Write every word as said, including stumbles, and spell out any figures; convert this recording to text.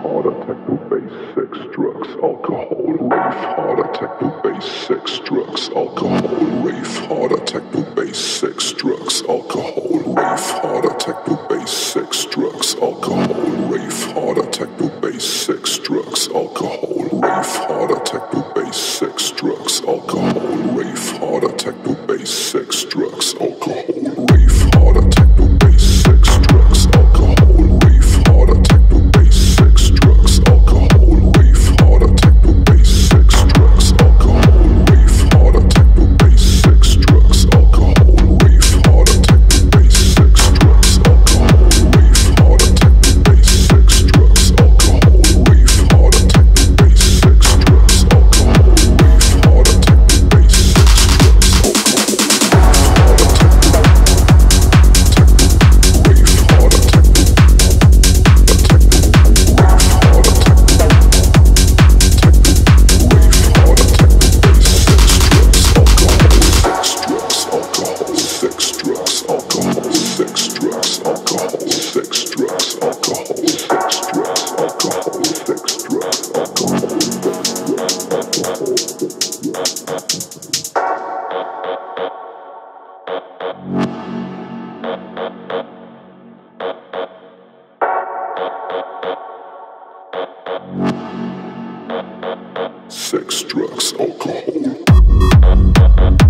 harder, techno, bass, sex, drugs, alcohol, rave harder, techno, bass, sex, drugs, alcohol, rave harder, techno, bass, sex, drugs, alcohol, rave harder, techno, bass, sex, drugs, alcohol, rave harder, techno, bass, sex, drugs, alcohol, rave harder, techno, bass, sex, drugs, alcohol, rave harder, techno, bass, sex, drugs, alcohol, rave harder, techno, bass, sex, drugs, alcohol, rave harder, techno, bass, sex, drugs, alcohol, rave harder, techno, bass, sex, drugs, alcohol, rave harder, techno, bass, sex, drugs, alcohol, rave harder, techno, bass, sex, drugs, alcohol, rave harder, techno, bass, sex, drugs, alcohol, rave harder, techno, bass, sex, drugs, alcohol, rave harder, techno, bass, sex, drugs, sex, drugs, alcohol.